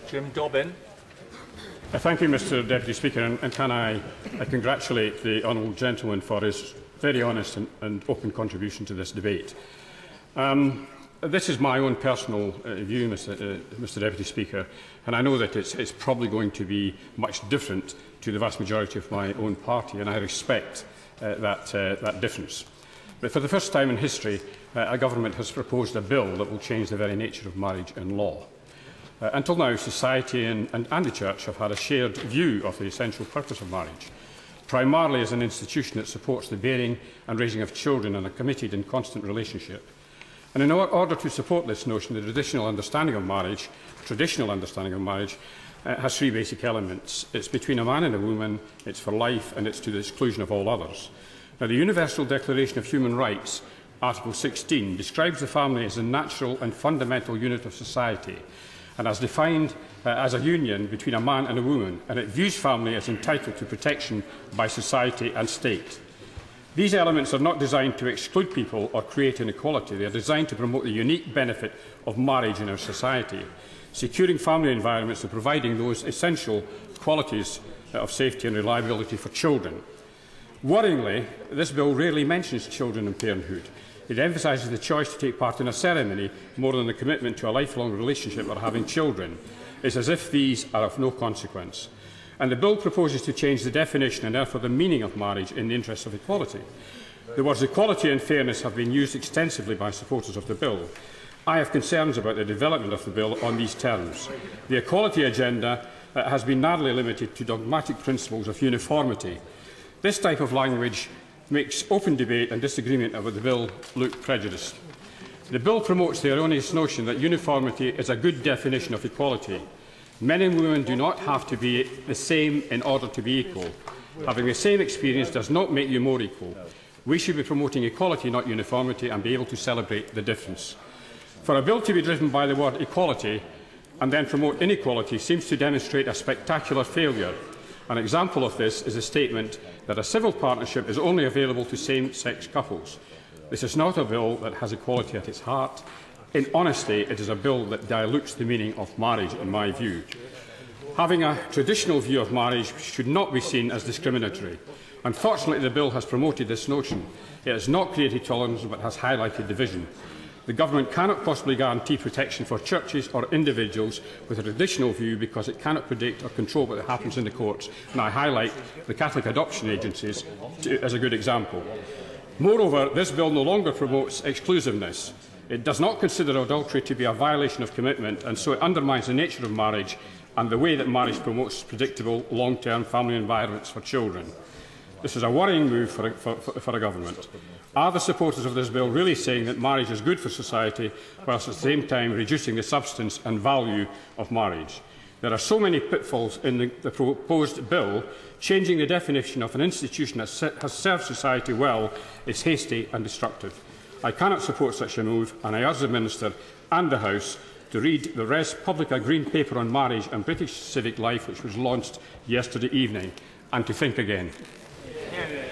Jim Dobbin. Thank you, Mr Deputy Speaker, and can I congratulate the honourable gentleman for his very honest and open contribution to this debate. This is my own personal view, Mr Deputy Speaker, and I know that it's probably going to be much different to the vast majority of my own party, and I respect that difference. But for the first time in history, a government has proposed a bill that will change the very nature of marriage in law. Until now, society and the Church have had a shared view of the essential purpose of marriage, primarily as an institution that supports the bearing and raising of children in a committed and constant relationship. And in order to support this notion, the traditional understanding of marriage has three basic elements. It's between a man and a woman, it's for life, and it's to the exclusion of all others. Now, the Universal Declaration of Human Rights, Article 16, describes the family as a natural and fundamental unit of society, and as defined as a union between a man and a woman, and it views family as entitled to protection by society and state. These elements are not designed to exclude people or create inequality. They are designed to promote the unique benefit of marriage in our society, securing family environments and providing those essential qualities of safety and reliability for children. Worryingly, this bill rarely mentions children and parenthood. It emphasises the choice to take part in a ceremony more than the commitment to a lifelong relationship or having children. It's as if these are of no consequence. And the bill proposes to change the definition and therefore the meaning of marriage in the interests of equality. The words equality and fairness have been used extensively by supporters of the bill. I have concerns about the development of the bill on these terms. The equality agenda has been narrowly limited to dogmatic principles of uniformity. This type of language makes open debate and disagreement about the bill look prejudiced. The bill promotes the erroneous notion that uniformity is a good definition of equality. Men and women do not have to be the same in order to be equal. Having the same experience does not make you more equal. We should be promoting equality, not uniformity, and be able to celebrate the difference. For a bill to be driven by the word equality and then promote inequality seems to demonstrate a spectacular failure. An example of this is a statement that a civil partnership is only available to same-sex couples. This is not a bill that has equality at its heart. In honesty, it is a bill that dilutes the meaning of marriage, in my view. Having a traditional view of marriage should not be seen as discriminatory. Unfortunately, the bill has promoted this notion. It has not created tolerance, but has highlighted division. The government cannot possibly guarantee protection for churches or individuals with a traditional view because it cannot predict or control what happens in the courts, and I highlight the Catholic adoption agencies as a good example. Moreover, this bill no longer promotes exclusiveness. It does not consider adultery to be a violation of commitment, and so it undermines the nature of marriage and the way that marriage promotes predictable, long-term family environments for children. This is a worrying move for a government. Are the supporters of this bill really saying that marriage is good for society, whilst at the same time reducing the substance and value of marriage? There are so many pitfalls in the proposed bill. Changing the definition of an institution that has served society well is hasty and destructive. I cannot support such a move, and I urge the Minister and the House to read the Res Publica Green Paper on Marriage and British Civic Life, which was launched yesterday evening, and to think again.